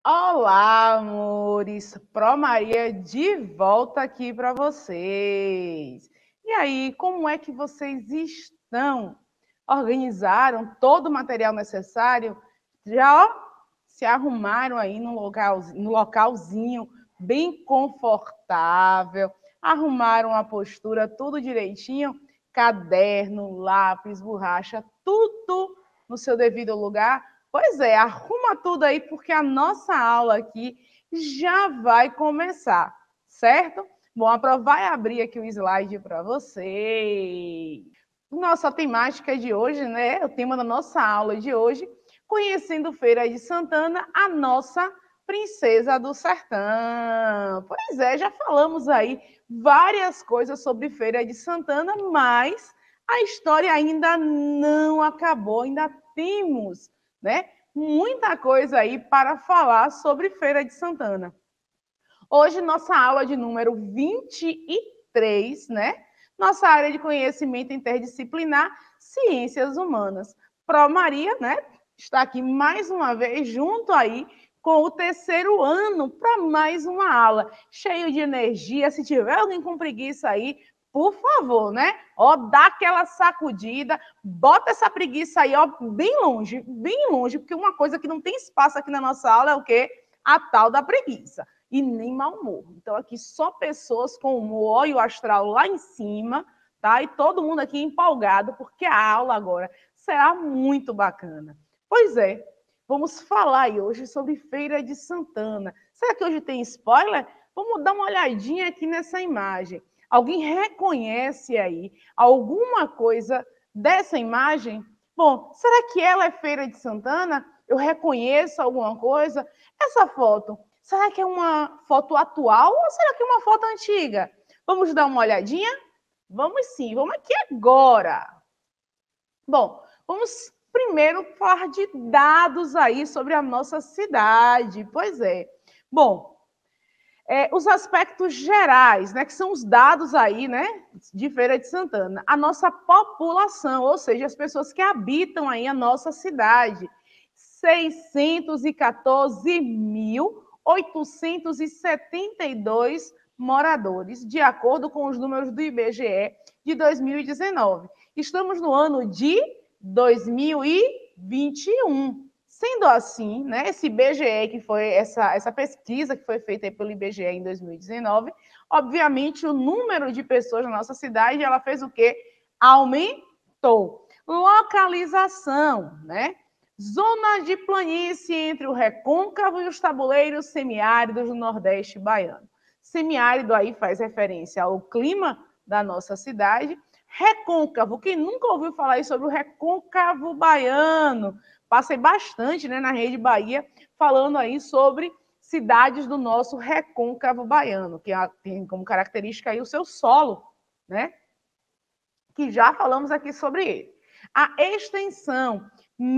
Olá, amores! Pro Maria de volta aqui para vocês. E aí, como é que vocês estão? Organizaram todo o material necessário? Já se arrumaram aí no localzinho bem confortável? Arrumaram a postura tudo direitinho? Caderno, lápis, borracha, tudo no seu devido lugar? Pois é, arruma tudo aí, porque a nossa aula aqui já vai começar, certo? Bom, vai abrir aqui o slide para vocês. Nossa temática de hoje, né? O tema da nossa aula de hoje, conhecendo Feira de Santana, a nossa princesa do sertão. Pois é, já falamos aí várias coisas sobre Feira de Santana, mas a história ainda não acabou, ainda temos, né, muita coisa aí para falar sobre Feira de Santana. Hoje, nossa aula de número 23, né? Nossa área de conhecimento interdisciplinar, Ciências Humanas. Pro Maria, né? Está aqui mais uma vez junto aí com o terceiro ano para mais uma aula. Cheio de energia. Se tiver alguém com preguiça aí, por favor, né? Ó, dá aquela sacudida, bota essa preguiça aí, ó, bem longe, porque uma coisa que não tem espaço aqui na nossa aula é o quê? A tal da preguiça. E nem mau humor. Então, aqui só pessoas com humor e o astral lá em cima, tá? E todo mundo aqui empolgado, porque a aula agora será muito bacana. Pois é, vamos falar aí hoje sobre Feira de Santana. Será que hoje tem spoiler? Vamos dar uma olhadinha aqui nessa imagem. Alguém reconhece aí alguma coisa dessa imagem? Bom, será que ela é Feira de Santana? Eu reconheço alguma coisa? Essa foto, será que é uma foto atual ou será que é uma foto antiga? Vamos dar uma olhadinha? Vamos sim, vamos aqui agora. Bom, vamos primeiro falar de dados aí sobre a nossa cidade. Pois é. Bom, os aspectos gerais, né, que são os dados aí, né, de Feira de Santana. A nossa população, ou seja, as pessoas que habitam aí a nossa cidade. 614.872 moradores, de acordo com os números do IBGE de 2019. Estamos no ano de 2021. Sendo assim, né, esse IBGE, que foi essa pesquisa que foi feita pelo IBGE em 2019, obviamente o número de pessoas na nossa cidade, ela fez o quê? Aumentou. Localização, né? Zona de planície entre o recôncavo e os tabuleiros semiáridos do Nordeste baiano. Semiárido aí faz referência ao clima da nossa cidade. Recôncavo, quem nunca ouviu falar aí sobre o recôncavo baiano? Passei bastante, né, na Rede Bahia falando aí sobre cidades do nosso recôncavo baiano, que tem como característica aí o seu solo, né? Que já falamos aqui sobre ele. A extensão,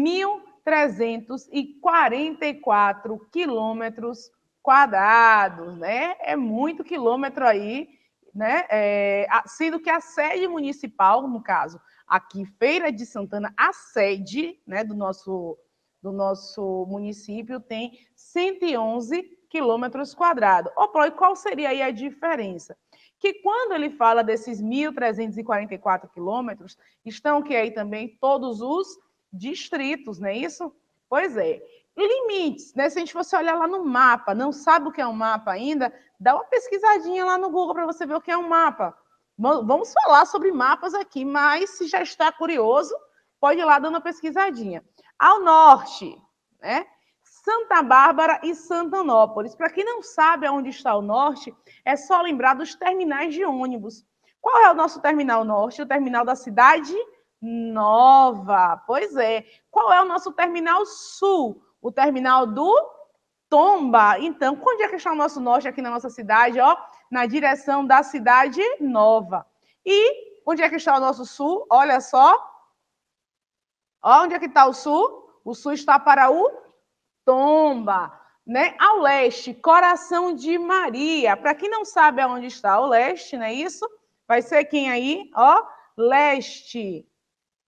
1.344 quilômetros quadrados, né? É muito quilômetro aí, né? Sendo que a sede municipal, no caso, aqui, Feira de Santana, a sede, né, do nosso município tem 111 quilômetros quadrados. E qual seria aí a diferença? Que quando ele fala desses 1.344 quilômetros, estão que aí também todos os distritos, não é isso? Pois é. Limites, né? Se a gente fosse olhar lá no mapa, não sabe o que é um mapa ainda, dá uma pesquisadinha lá no Google para você ver o que é um mapa. Vamos falar sobre mapas aqui, mas se já está curioso, pode ir lá dando uma pesquisadinha. Ao norte, né? Santa Bárbara e Santanópolis. Para quem não sabe onde está o norte, é só lembrar dos terminais de ônibus. Qual é o nosso terminal norte? O terminal da Cidade Nova. Pois é. Qual é o nosso terminal sul? O terminal do Tomba. Então, onde é que está o nosso norte aqui na nossa cidade? Ó, na direção da Cidade Nova. E onde é que está o nosso sul? Olha só. Ó, onde é que está o sul? O sul está para o Tomba, né? Ao leste, Coração de Maria. Para quem não sabe aonde está o leste, não é isso? Vai ser quem aí? Ó, leste.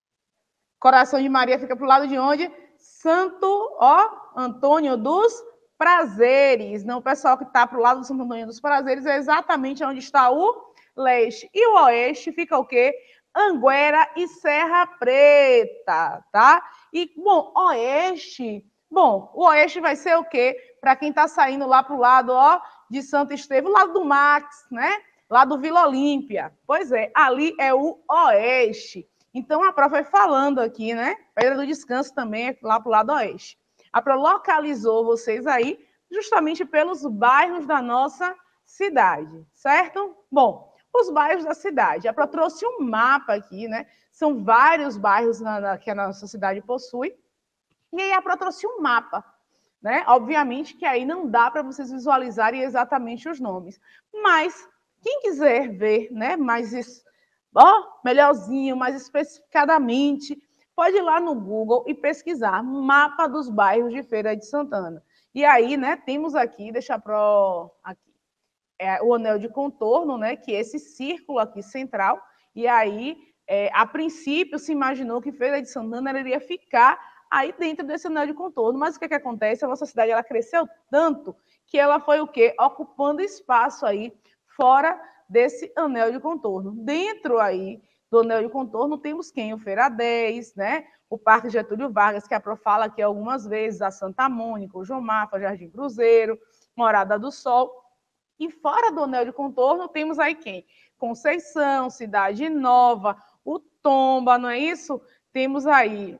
Coração de Maria fica para o lado de onde? Santo, ó, Antônio dos Prazeres, não, o pessoal que está para o lado do Santo Antônio dos Prazeres é exatamente onde está o leste. E o oeste fica o quê? Anguera e Serra Preta, tá? E, bom, oeste... Bom, o oeste vai ser o quê? Para quem está saindo lá para o lado, ó, de Santo Estevão, lado do Max, né? Lá do Vila Olímpia. Pois é, ali é o oeste. Então, a prova vai falando aqui, né? Pedra do Descanso também é lá para o lado oeste. A prova localizou vocês aí justamente pelos bairros da nossa cidade, certo? Bom, os bairros da cidade. A prova trouxe um mapa aqui, né? São vários bairros que a nossa cidade possui. E aí a prova trouxe um mapa, né? Obviamente que aí não dá para vocês visualizarem exatamente os nomes. Mas quem quiser ver, né, melhorzinho, mais especificadamente, pode ir lá no Google e pesquisar mapa dos bairros de Feira de Santana. E aí, né, temos aqui, deixa pro aqui, o anel de contorno, né, que é esse círculo aqui central. E aí, a princípio, se imaginou que Feira de Santana iria ficar aí dentro desse anel de contorno. Mas o que acontece? A nossa cidade ela cresceu tanto que ela foi o quê? Ocupando espaço aí fora desse anel de contorno. Dentro aí do anel de contorno temos quem? O Feira 10, né? O Parque Getúlio Vargas, que a Pro fala aqui algumas vezes, a Santa Mônica, o João Mafra, o Jardim Cruzeiro, Morada do Sol. E fora do anel de contorno temos aí quem? Conceição, Cidade Nova, o Tomba, não é isso? Temos aí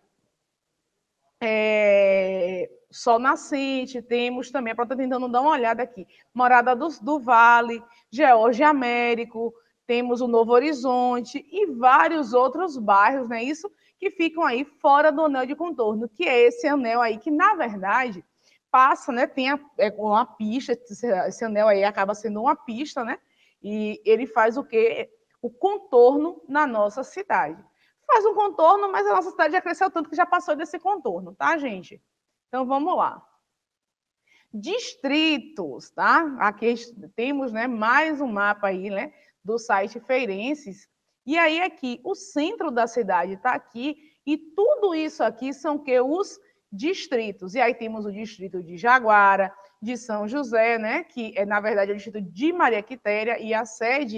Sol Nascente, temos também, a estou tentando dar uma olhada aqui, Morada do Vale, George Américo, temos o Novo Horizonte e vários outros bairros, não é isso? Que ficam aí fora do anel de contorno, que é esse anel aí que, na verdade, passa, né? Tem uma pista, esse anel aí acaba sendo uma pista, né? E ele faz o quê? O contorno na nossa cidade. Faz um contorno, mas a nossa cidade já cresceu tanto que já passou desse contorno, tá, gente? Então, vamos lá. Distritos, tá? Aqui temos, né, mais um mapa aí, né, do site Feirenses. E aí, aqui, o centro da cidade está aqui, e tudo isso aqui são que os distritos. E aí temos o distrito de Jaguara, de São José, né, que na verdade é o distrito de Maria Quitéria, e a sede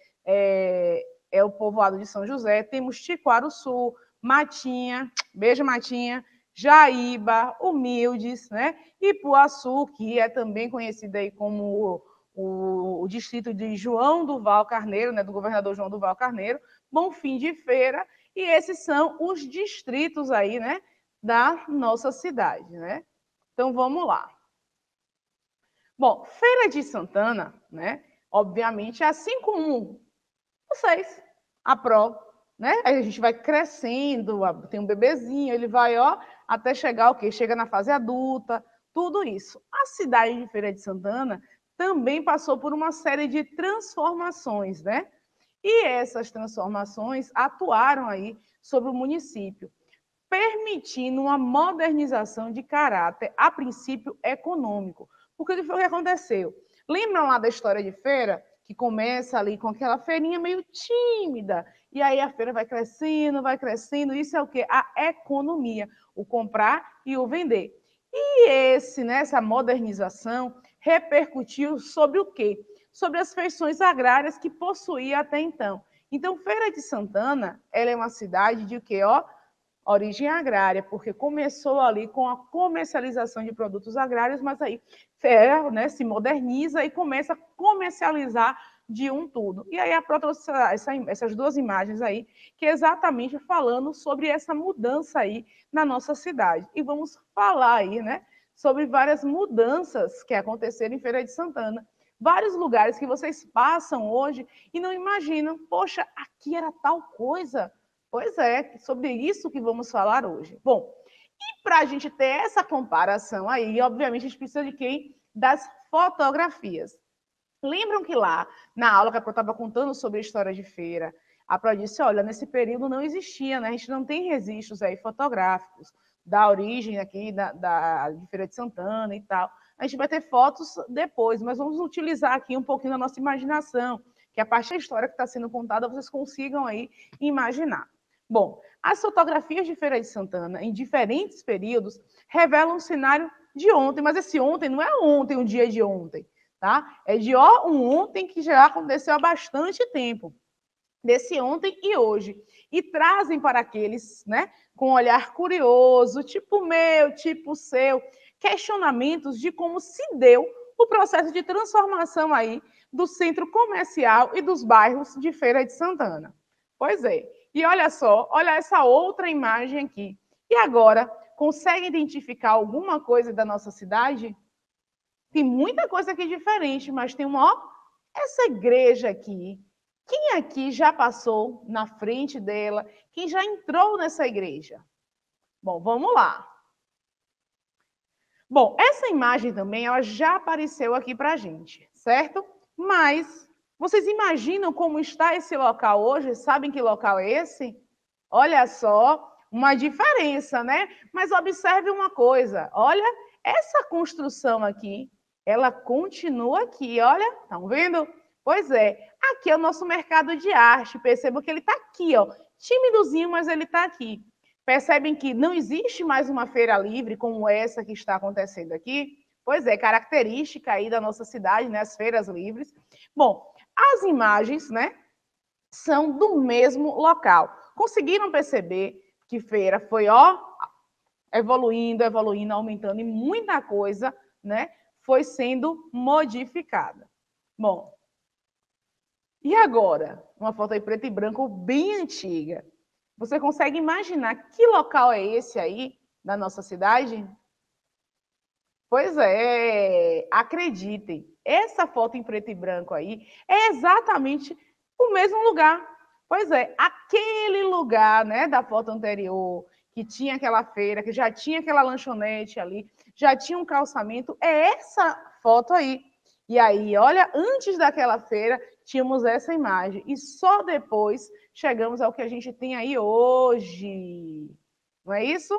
é o povoado de São José. Temos Tiquaruçu, Matinha, beijo Matinha, Jaíba, Humildes, né? Ipuaçu, que é também conhecido aí como o distrito de João Duval Carneiro, né, do governador João Duval Carneiro, Bonfim de Feira, e esses são os distritos aí, né, da nossa cidade, né? Então vamos lá. Bom, Feira de Santana, né? Obviamente, assim como vocês, a Pro, né? Aí a gente vai crescendo, tem um bebezinho, ele vai, ó, até chegar o quê? Chega na fase adulta, tudo isso. A cidade de Feira de Santana também passou por uma série de transformações, né? E essas transformações atuaram aí sobre o município, permitindo uma modernização de caráter, a princípio econômico. Porque o que foi que aconteceu? Lembram lá da história de feira? Que começa ali com aquela feirinha meio tímida, e aí a feira vai crescendo, isso é o quê? A economia, o comprar e o vender. E essa modernização repercutiu sobre o quê? Sobre as feições agrárias que possuía até então. Então, Feira de Santana, ela é uma cidade de o quê? Ó, origem agrária, porque começou ali com a comercialização de produtos agrários, mas aí né, se moderniza e começa a comercializar de um tudo. E aí a essas duas imagens aí, que é exatamente falando sobre essa mudança aí na nossa cidade. E vamos falar aí, né, sobre várias mudanças que aconteceram em Feira de Santana. Vários lugares que vocês passam hoje e não imaginam, poxa, aqui era tal coisa. Pois é, sobre isso que vamos falar hoje. Bom, e para a gente ter essa comparação aí, obviamente, a gente precisa de quem? Das fotografias. Lembram que lá, na aula que a Pro estava contando sobre a história de feira, a Pro disse, olha, nesse período não existia, né? A gente não tem registros aí fotográficos da origem aqui de Feira de Santana e tal. A gente vai ter fotos depois, mas vamos utilizar aqui um pouquinho da nossa imaginação, que a partir da história que está sendo contada, vocês consigam aí imaginar. Bom, as fotografias de Feira de Santana, em diferentes períodos, revelam um cenário de ontem, mas esse ontem não é ontem, um dia de ontem, tá? É de um ontem que já aconteceu há bastante tempo, desse ontem e hoje. E trazem para aqueles, né, com um olhar curioso, tipo meu, tipo seu, questionamentos de como se deu o processo de transformação aí do centro comercial e dos bairros de Feira de Santana. Pois é. E olha só, olha essa outra imagem aqui. E agora, consegue identificar alguma coisa da nossa cidade? Tem muita coisa aqui diferente, mas tem uma, ó, essa igreja aqui. Quem aqui já passou na frente dela? Quem já entrou nessa igreja? Bom, vamos lá. Bom, essa imagem também ela já apareceu aqui para a gente, certo? Mas vocês imaginam como está esse local hoje? Sabem que local é esse? Olha só, uma diferença, né? Mas observe uma coisa, olha, essa construção aqui, ela continua aqui, olha, estão vendo? Pois é, aqui é o nosso mercado de arte, percebam que ele está aqui, ó, timidozinho, mas ele está aqui. Percebem que não existe mais uma feira livre como essa que está acontecendo aqui? Pois é, característica aí da nossa cidade, né, as feiras livres. Bom, as imagens, né, são do mesmo local. Conseguiram perceber que feira foi, ó, evoluindo, evoluindo, aumentando e muita coisa, né, foi sendo modificada. Bom, e agora? Uma foto aí preto e branco bem antiga. Você consegue imaginar que local é esse aí da nossa cidade? Pois é, acreditem, essa foto em preto e branco aí é exatamente o mesmo lugar. Pois é, aquele lugar, né, da foto anterior, que tinha aquela feira, que já tinha aquela lanchonete ali, já tinha um calçamento, é essa foto aí. E aí, olha, antes daquela feira, tínhamos essa imagem. E só depois chegamos ao que a gente tem aí hoje. Não é isso?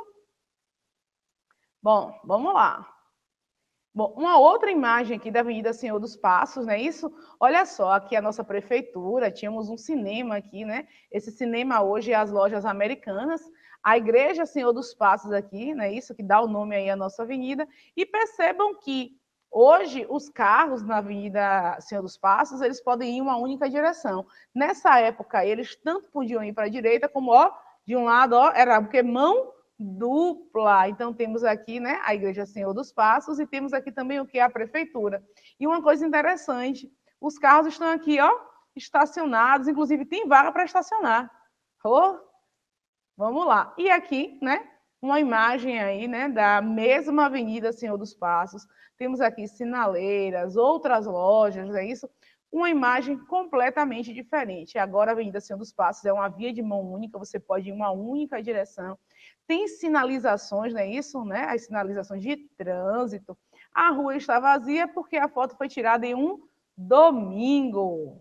Bom, vamos lá. Bom, uma outra imagem aqui da Avenida Senhor dos Passos, não é isso? Olha só, aqui a nossa prefeitura, tínhamos um cinema aqui, né? Esse cinema hoje é as lojas americanas, a Igreja Senhor dos Passos aqui, não é isso? Que dá o nome aí à nossa avenida. E percebam que hoje os carros na Avenida Senhor dos Passos, eles podem ir em uma única direção. Nessa época, eles tanto podiam ir para a direita, como, ó, de um lado, ó, era porque mão dupla. Então, temos aqui, né, a Igreja Senhor dos Passos e temos aqui também o que é a prefeitura. E uma coisa interessante, os carros estão aqui, ó, estacionados, inclusive tem vaga para estacionar. Oh, vamos lá. E aqui, né, uma imagem aí, né, da mesma Avenida Senhor dos Passos. Temos aqui sinaleiras, outras lojas, é isso? Uma imagem completamente diferente. Agora a Avenida Senhor dos Passos é uma via de mão única, você pode ir em uma única direção. Tem sinalizações, não é isso? Né? As sinalizações de trânsito. A rua está vazia porque a foto foi tirada em um domingo.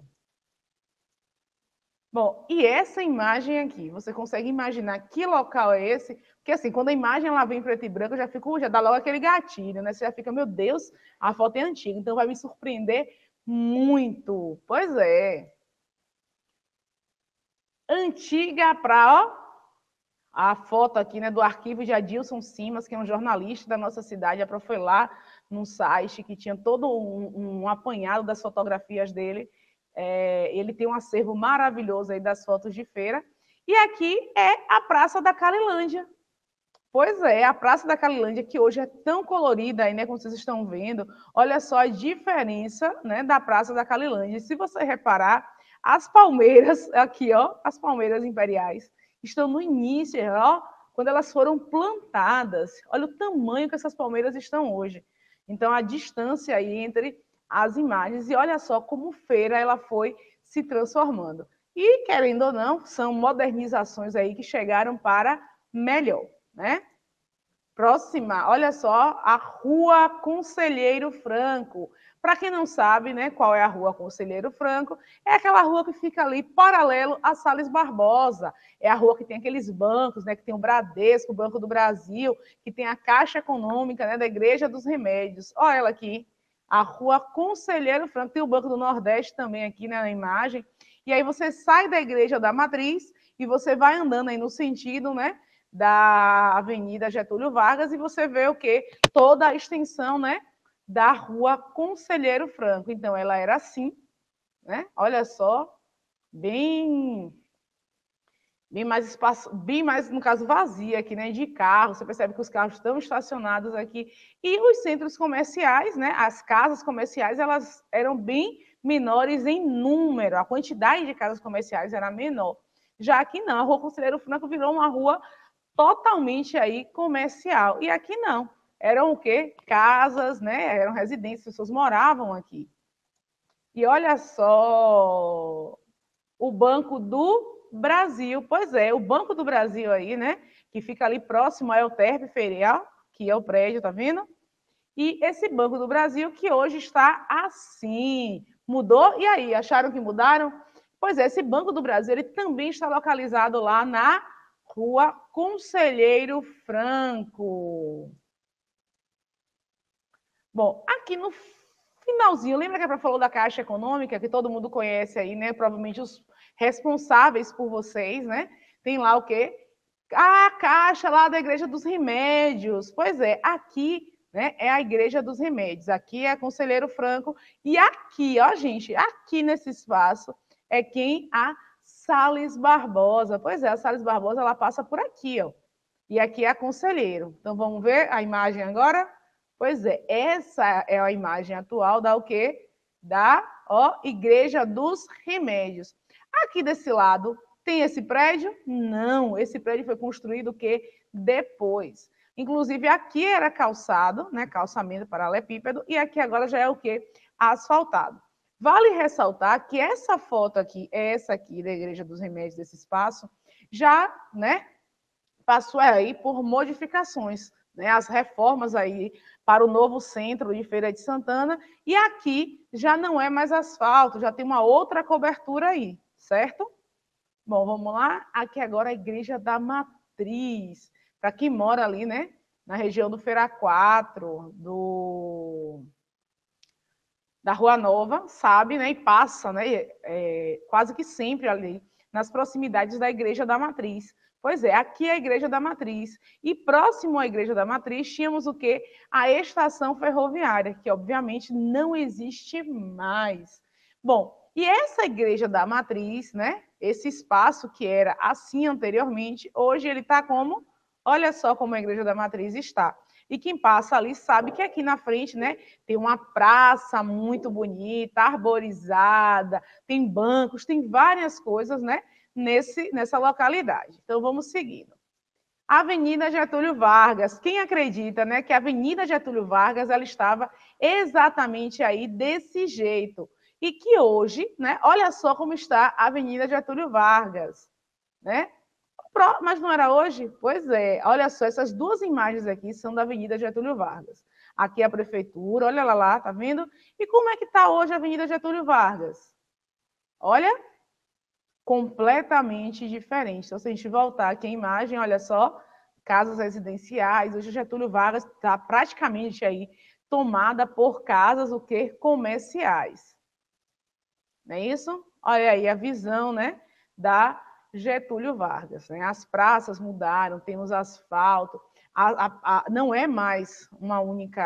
Bom, e essa imagem aqui, você consegue imaginar que local é esse? Porque assim, quando a imagem ela vem em preto e branco, já dá logo aquele gatilho, né? Você já fica, meu Deus, a foto é antiga, então vai me surpreender muito. Pois é. Antiga para, ó, a foto aqui, né, do arquivo de Adilson Simas, que é um jornalista da nossa cidade, a foi lá num site que tinha todo um apanhado das fotografias dele. Ele tem um acervo maravilhoso aí das fotos de feira. E aqui é a Praça da Calilândia. Pois é, a Praça da Calilândia, que hoje é tão colorida aí, né, como vocês estão vendo. Olha só a diferença, né, da Praça da Calilândia. E se você reparar, as palmeiras, aqui, ó, as palmeiras imperiais, estão no início, ó, quando elas foram plantadas. Olha o tamanho que essas palmeiras estão hoje. Então, a distância aí entre as imagens. E olha só como feira ela foi se transformando. E, querendo ou não, são modernizações aí que chegaram para melhor, né? Próxima, olha só, a Rua Conselheiro Franco. Para quem não sabe, né, qual é a Rua Conselheiro Franco, é aquela rua que fica ali paralelo a Salles Barbosa. É a rua que tem aqueles bancos, né, que tem o Bradesco, o Banco do Brasil, que tem a Caixa Econômica, né, da Igreja dos Remédios. Olha ela aqui, a Rua Conselheiro Franco. Tem o Banco do Nordeste também aqui, né, na imagem. E aí você sai da Igreja da Matriz e você vai andando aí no sentido, né, da Avenida Getúlio Vargas e você vê o quê? Toda a extensão, né, da Rua Conselheiro Franco. Então, ela era assim, né? Olha só, bem mais espaço, bem mais, no caso, vazia aqui, né, de carros. Você percebe que os carros estão estacionados aqui. E os centros comerciais, né, as casas comerciais, elas eram bem menores em número. A quantidade de casas comerciais era menor. Já aqui não, a Rua Conselheiro Franco virou uma rua totalmente aí comercial. E aqui não. Eram o quê? Casas, né? Eram residências, pessoas moravam aqui. E olha só, o Banco do Brasil. Pois é, o Banco do Brasil aí, né? Que fica ali próximo ao Euterpe Ferial, que é o prédio, tá vendo? E esse Banco do Brasil que hoje está assim. Mudou? E aí, acharam que mudaram? Pois é, esse Banco do Brasil ele também está localizado lá na Rua Conselheiro Franco. Bom, aqui no finalzinho, lembra que a gente falou da Caixa Econômica, que todo mundo conhece aí, né? Provavelmente os responsáveis por vocês, né? Tem lá o quê? A Caixa lá da Igreja dos Remédios. Pois é, aqui, né, é a Igreja dos Remédios. Aqui é a Conselheiro Franco. E aqui, ó, gente, aqui nesse espaço é quem? A Salles Barbosa. Pois é, a Salles Barbosa, ela passa por aqui, ó. E aqui é a Conselheiro. Então, vamos ver a imagem agora? Pois é, essa é a imagem atual da o quê? Da, ó, Igreja dos Remédios. Aqui desse lado, tem esse prédio? Não, esse prédio foi construído o quê? Depois. Inclusive, aqui era calçado, né? Calçamento paralelepípedo, e aqui agora já é o quê? Asfaltado. Vale ressaltar que essa foto aqui, essa aqui da Igreja dos Remédios, desse espaço, já, né, passou aí por modificações, né, as reformas aí para o novo centro de Feira de Santana, e aqui já não é mais asfalto, já tem uma outra cobertura aí, certo? Bom, vamos lá. Aqui agora a Igreja da Matriz, para quem mora ali, né, na região do Feira 4, da Rua Nova, sabe, né, e passa, né, quase que sempre ali, nas proximidades da Igreja da Matriz. Pois é, aqui é a Igreja da Matriz. E próximo à Igreja da Matriz, tínhamos o quê? A estação ferroviária, que obviamente não existe mais. Bom, e essa Igreja da Matriz, né? Esse espaço que era assim anteriormente, hoje ele está como? Olha só como a Igreja da Matriz está. E quem passa ali sabe que aqui na frente, né, tem uma praça muito bonita, arborizada, tem bancos, tem várias coisas, né, nessa localidade. Então, vamos seguindo. Avenida Getúlio Vargas. Quem acredita, né, que a Avenida Getúlio Vargas ela estava exatamente aí desse jeito e que hoje, né, olha só como está a Avenida Getúlio Vargas, né? Mas não era hoje? Pois é. Olha só, essas duas imagens aqui são da Avenida Getúlio Vargas. Aqui é a prefeitura, olha lá, tá vendo? E como é que está hoje a Avenida Getúlio Vargas? Olha, completamente diferente. Então, se a gente voltar aqui a imagem, olha só, casas residenciais, hoje Getúlio Vargas está praticamente aí tomada por casas o quê? Comerciais. Não é isso? Olha aí a visão, né, da Getúlio Vargas, né? As praças mudaram, temos asfalto, não é mais uma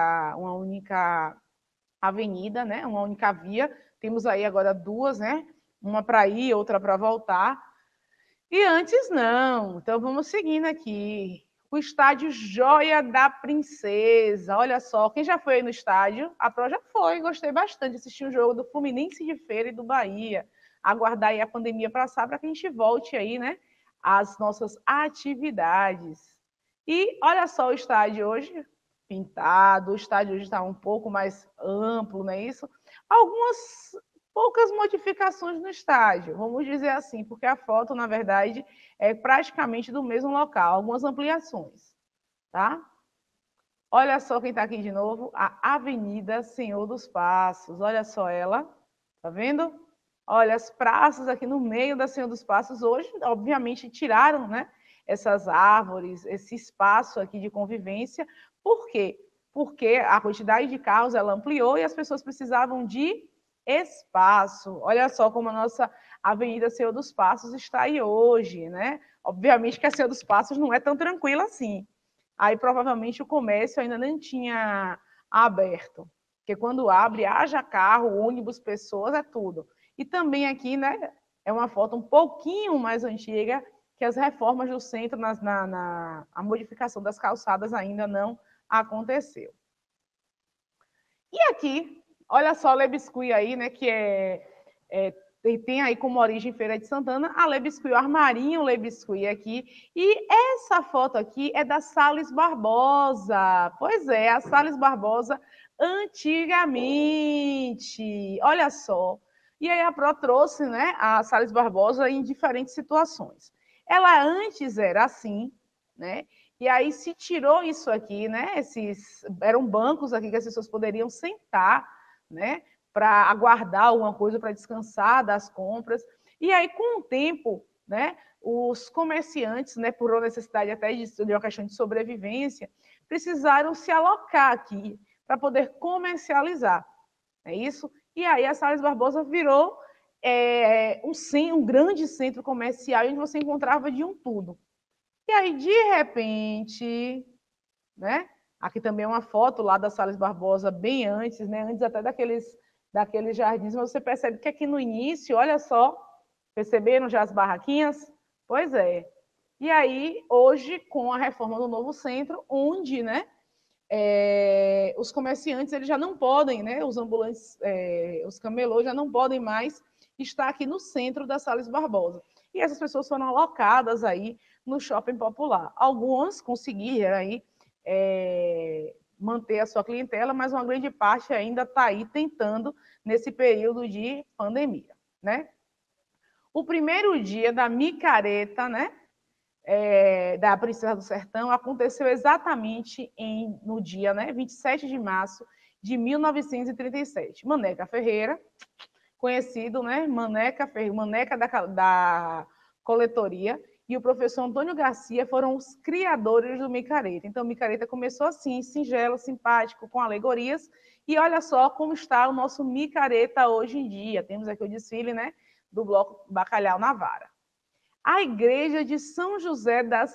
única avenida, né? Uma única via, temos aí agora duas, né? Uma para ir, outra para voltar. E antes não. Então vamos seguindo aqui. O estádio Joia da Princesa. Olha só, quem já foi aí no estádio? A Pro já foi, gostei bastante. Assisti um jogo do Fluminense de Feira e do Bahia. Aguardar aí a pandemia passar para que a gente volte aí, né? Às nossas atividades. E olha só o estádio hoje, pintado. O estádio hoje está um pouco mais amplo, não é isso? Algumas poucas modificações no estádio, vamos dizer assim, porque a foto, na verdade, é praticamente do mesmo local, algumas ampliações, tá? Olha só quem está aqui de novo, a Avenida Senhor dos Passos, olha só ela, tá vendo? Olha, as praças aqui no meio da Senhor dos Passos, hoje, obviamente, tiraram, né, essas árvores, esse espaço aqui de convivência, por quê? Porque a quantidade de carros, ela ampliou e as pessoas precisavam de espaço. Olha só como a nossa Avenida Senhor dos Passos está aí hoje, né? Obviamente que a Senhor dos Passos não é tão tranquila assim. Aí provavelmente o comércio ainda não tinha aberto, porque quando abre, haja carro, ônibus, pessoas, é tudo. E também aqui, né, é uma foto um pouquinho mais antiga, que as reformas do centro, a modificação das calçadas ainda não aconteceu. E aqui, olha só o Le Biscuit aí, né, que tem aí como origem Feira de Santana, a Le Biscuit, o armarinho Le Biscuit aqui. E essa foto aqui é da Salles Barbosa. Pois é, a Salles Barbosa antigamente. Olha só. E aí a Pro trouxe, né, a Salles Barbosa em diferentes situações. Ela antes era assim, né? E aí se tirou isso aqui, né? Eram bancos aqui que as pessoas poderiam sentar, né? Para aguardar alguma coisa, para descansar das compras. E aí, com o tempo, né? Os comerciantes, né? Por necessidade até de uma questão de sobrevivência, precisaram se alocar aqui para poder comercializar. É isso? E aí a Salles Barbosa virou um grande centro comercial onde você encontrava de um tudo. E aí, de repente, né? Aqui também é uma foto lá da Salles Barbosa, bem antes, né? Antes até daqueles jardins, mas você percebe que aqui no início, olha só, perceberam já as barraquinhas? Pois é. E aí, hoje, com a reforma do novo centro, onde, né? Os comerciantes eles já não podem, né? Os ambulantes, os camelôs já não podem mais estar aqui no centro da Salles Barbosa. E essas pessoas foram alocadas aí no shopping popular. Algumas conseguiram aí manter a sua clientela, mas uma grande parte ainda está aí tentando nesse período de pandemia, né? O primeiro dia da micareta, né? Da Princesa do Sertão aconteceu exatamente no dia, né, 27 de março de 1937. Maneca Ferreira, conhecido, né, Maneca da coletoria, e o professor Antônio Garcia foram os criadores do micareta. Então, o micareta começou assim, singelo, simpático, com alegorias, e olha só como está o nosso micareta hoje em dia. Temos aqui o desfile, né, do Bloco Bacalhau na Vara. A igreja de São José das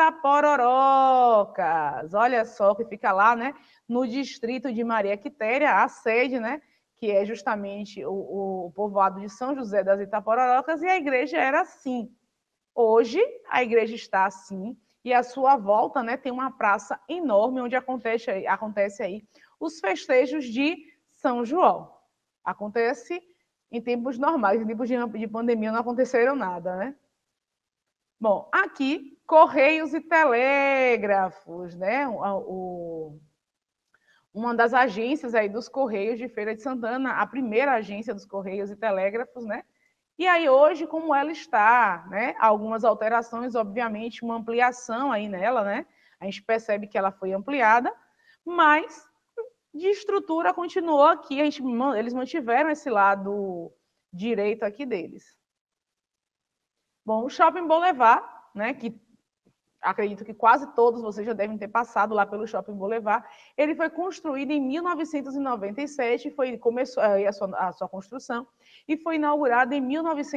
Itapororocas. Olha só que fica lá, né, no distrito de Maria Quitéria, a sede, né, que é justamente o povoado de São José das Itapororocas, e a igreja era assim. Hoje, a igreja está assim, e à sua volta, né, tem uma praça enorme onde acontece aí os festejos de São João. Acontece em tempos normais, em tempos de pandemia não aconteceram nada, né? Bom, aqui, Correios e Telégrafos, né? Uma das agências aí dos Correios de Feira de Santana, a primeira agência dos Correios e Telégrafos, né? E aí hoje, como ela está, né? Algumas alterações, obviamente, uma ampliação aí nela, né? A gente percebe que ela foi ampliada, mas de estrutura continuou aqui, eles mantiveram esse lado direito aqui deles. Bom, o Shopping Boulevard, né, que acredito que quase todos vocês já devem ter passado lá pelo Shopping Boulevard, ele foi construído em 1997, começou a sua construção, e foi inaugurado em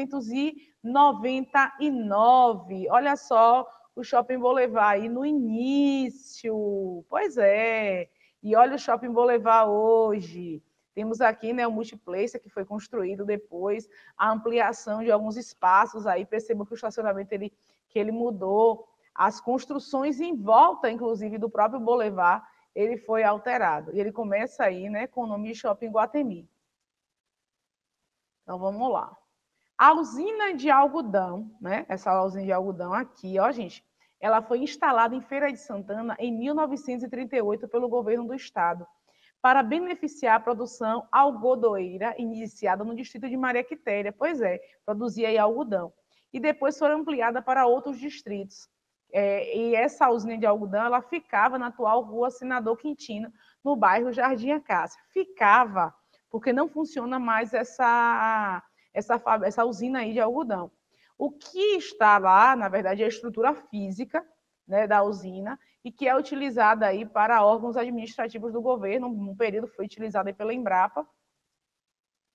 1999. Olha só o Shopping Boulevard aí no início. Pois é. E olha o Shopping Boulevard hoje. Temos aqui, né, o Multiplacer, que foi construído depois, a ampliação de alguns espaços aí, percebam que o estacionamento ele mudou, as construções em volta, inclusive, do próprio Boulevard, ele foi alterado. E ele começa aí, né, com o nome de Shopping Guatemi. Então, vamos lá. A usina de algodão, né, essa usina de algodão aqui, ó, gente, ela foi instalada em Feira de Santana em 1938 pelo governo do estado, para beneficiar a produção algodoeira iniciada no distrito de Maria Quitéria. Pois é, produzia aí algodão. E depois foi ampliada para outros distritos. E essa usina de algodão, ela ficava na atual rua Senador Quintino, no bairro Jardim Acácia. Ficava, porque não funciona mais essa usina aí de algodão. O que está lá, na verdade, é a estrutura física, né, da usina, e que é utilizada aí para órgãos administrativos do governo. Um período foi utilizada pela Embrapa.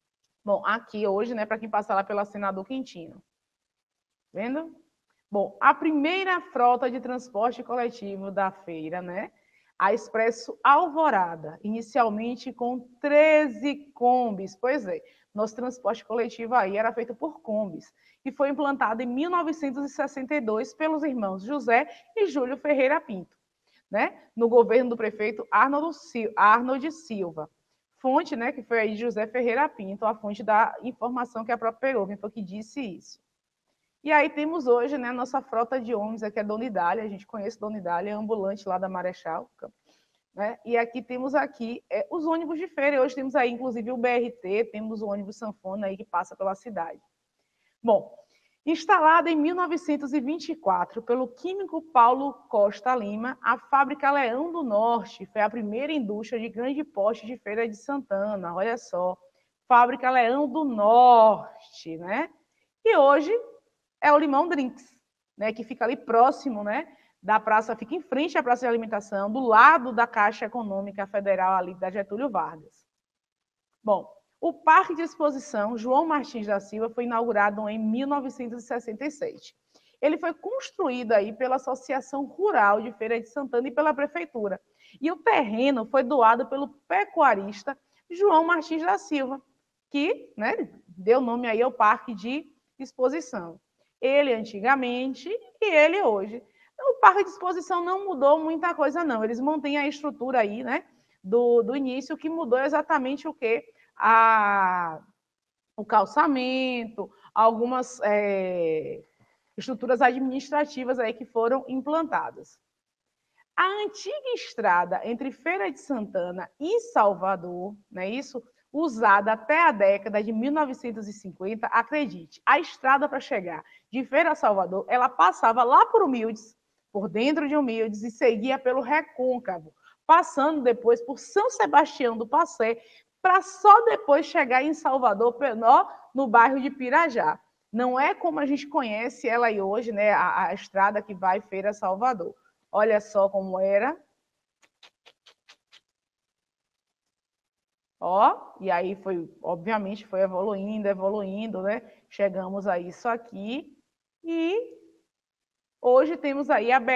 Bom, aqui hoje, né, para quem passa lá pela Senador Quintino. Vendo? Bom, a primeira frota de transporte coletivo da feira, né? A Expresso Alvorada, inicialmente com 13 combis. Pois é, nosso transporte coletivo aí era feito por combis e foi implantado em 1962 pelos irmãos José e Júlio Ferreira Pinto, né? No governo do prefeito Arnold Silva. Fonte, né, que foi aí José Ferreira Pinto, a fonte da informação que a própria Perovem foi que disse isso. E aí temos hoje, né, a nossa frota de ônibus, aqui é Dona Idália, a gente conhece Dona Idália, é ambulante lá da Marechal, né? E aqui temos aqui os ônibus de feira, e hoje temos aí inclusive o BRT, temos o ônibus sanfona aí que passa pela cidade. Bom, instalada em 1924 pelo químico Paulo Costa Lima, a fábrica Leão do Norte foi a primeira indústria de grande porte de Feira de Santana, olha só, fábrica Leão do Norte, né? E hoje é o Limão Drinks, né, que fica ali próximo, né, da praça, fica em frente à praça de alimentação, do lado da Caixa Econômica Federal ali da Getúlio Vargas. Bom, o Parque de Exposição João Martins da Silva foi inaugurado em 1967. Ele foi construído aí pela Associação Rural de Feira de Santana e pela Prefeitura. E o terreno foi doado pelo pecuarista João Martins da Silva, que, né, deu nome aí ao Parque de Exposição. Ele antigamente e ele hoje. Então, o parque de exposição não mudou muita coisa, não. Eles mantêm a estrutura aí, né? Do início, que mudou exatamente o quê? O calçamento, algumas estruturas administrativas aí que foram implantadas. A antiga estrada entre Feira de Santana e Salvador, né, isso, usada até a década de 1950, acredite, a estrada para chegar de Feira a Salvador, ela passava lá por Humildes, por dentro de Humildes, e seguia pelo Recôncavo, passando depois por São Sebastião do Passé, para só depois chegar em Salvador, no bairro de Pirajá. Não é como a gente conhece ela aí hoje, né, a estrada que vai Feira a Salvador. Olha só como era. Ó, e aí foi, obviamente, foi evoluindo, né? Chegamos a isso aqui e hoje temos aí a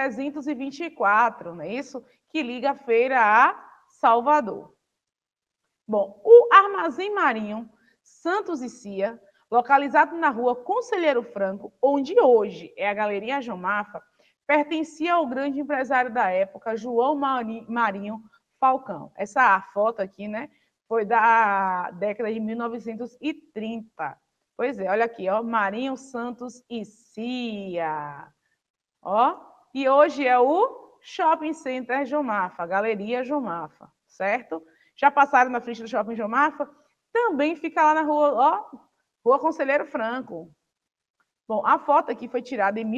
BR-324, não é isso? Que liga a feira a Salvador. Bom, o Armazém Marinho Santos e Cia, localizado na rua Conselheiro Franco, onde hoje é a Galeria Jomafa, pertencia ao grande empresário da época, João Marinho Falcão. Essa foto aqui, né, foi da década de 1930. Pois é, olha aqui, ó, Marinho Santos e Cia. Ó, e hoje é o Shopping Center Jomafa, Galeria Jomafa, certo? Já passaram na frente do Shopping Jomafa? Também fica lá na rua, ó, Rua Conselheiro Franco. Bom, a foto aqui foi tirada em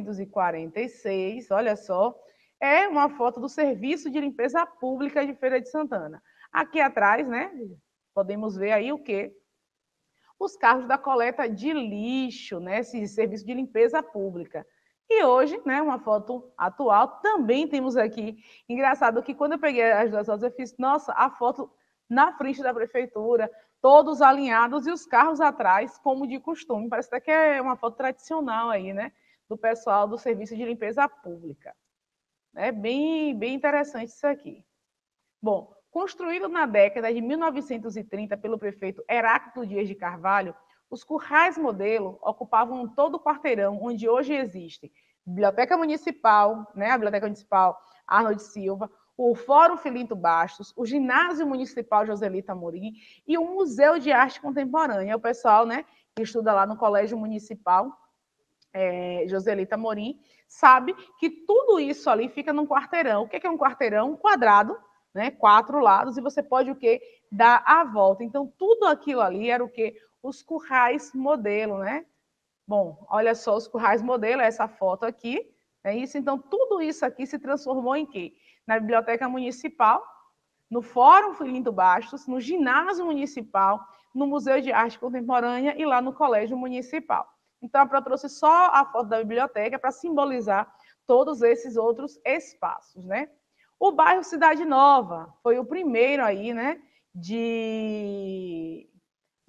1946, olha só, é uma foto do Serviço de Limpeza Pública de Feira de Santana. Aqui atrás, né, podemos ver aí o quê? Os carros da coleta de lixo, né, esse serviço de limpeza pública. E hoje, né, uma foto atual, também temos aqui, engraçado que quando eu peguei as duas fotos, eu fiz, nossa, a foto na frente da prefeitura, todos alinhados e os carros atrás, como de costume. Parece até que é uma foto tradicional aí, né? Do pessoal do Serviço de Limpeza Pública. É bem interessante isso aqui. Bom, construído na década de 1930 pelo prefeito Heráclito Dias de Carvalho, os currais modelo ocupavam todo o quarteirão onde hoje existe Biblioteca Municipal, né? A Biblioteca Municipal Arnold Silva, o Fórum Filinto Bastos, o Ginásio Municipal Joselita Amorim e o Museu de Arte Contemporânea. O pessoal, né, que estuda lá no Colégio Municipal Joselita Amorim sabe que tudo isso ali fica num quarteirão. O que é um quarteirão? Um quadrado, né, 4 lados, e você pode o quê? Dar a volta. Então, tudo aquilo ali era o quê? Os currais modelo, né? Bom, olha só os currais modelo, essa foto aqui, é isso. Então, tudo isso aqui se transformou em quê? Na Biblioteca Municipal, no Fórum Filinto Bastos, no Ginásio Municipal, no Museu de Arte Contemporânea e lá no Colégio Municipal. Então, a Pro trouxe só a foto da biblioteca para simbolizar todos esses outros espaços, né? O bairro Cidade Nova foi o primeiro aí, né,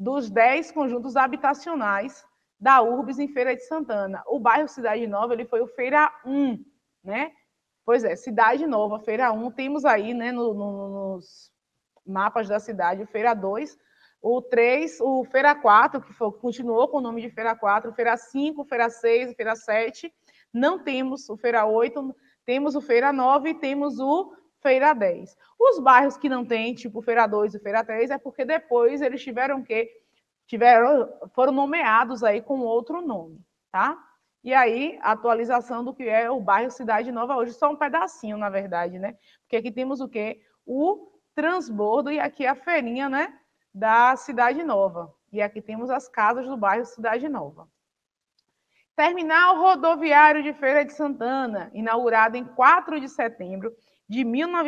dos 10 conjuntos habitacionais da Urbs em Feira de Santana. O bairro Cidade Nova ele foi o Feira 1, né? Pois é, Cidade Nova, Feira 1, temos aí, né, nos mapas da cidade, o Feira 2, o 3, o Feira 4, que continuou com o nome de Feira 4, Feira 5, Feira 6, Feira 7, não temos o Feira 8, temos o Feira 9 e temos o Feira 10. Os bairros que não tem, tipo Feira 2 e Feira 3, é porque depois eles foram nomeados aí com outro nome, tá? E aí, a atualização do que é o bairro Cidade Nova hoje, só um pedacinho, na verdade, né? Porque aqui temos o quê? O transbordo e aqui a feirinha, né? Da Cidade Nova. E aqui temos as casas do bairro Cidade Nova. Terminal rodoviário de Feira de Santana, inaugurado em 4 de setembro de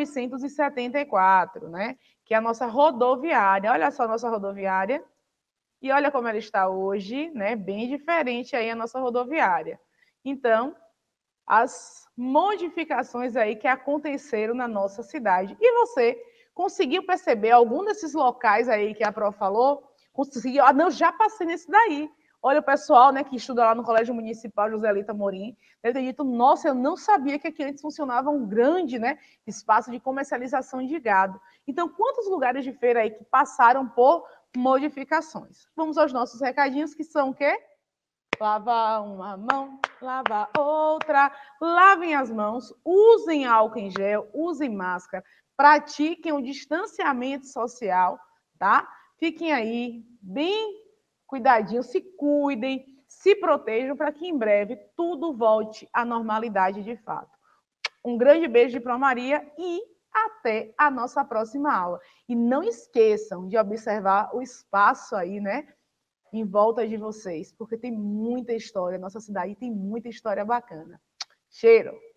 1974, né? Que é a nossa rodoviária. Olha só a nossa rodoviária. E olha como ela está hoje, né? Bem diferente aí a nossa rodoviária. Então, as modificações aí que aconteceram na nossa cidade. E você conseguiu perceber algum desses locais aí que a Pro falou? Conseguiu? Ah, não, já passei nesse daí. Olha, o pessoal, né, que estuda lá no Colégio Municipal Joselita Morim, deve ter dito, nossa, eu não sabia que aqui antes funcionava um grande, né, espaço de comercialização de gado. Então, quantos lugares de feira aí que passaram por modificações? Vamos aos nossos recadinhos, que são o quê? Lava uma mão, lava outra, lavem as mãos, usem álcool em gel, usem máscara, pratiquem o distanciamento social, tá? Fiquem aí bem cuidadinho, se cuidem, se protejam para que em breve tudo volte à normalidade de fato. Um grande beijo de Pro Maria e até a nossa próxima aula. E não esqueçam de observar o espaço aí, né? Em volta de vocês, porque tem muita história. Nossa cidade tem muita história bacana. Cheiro!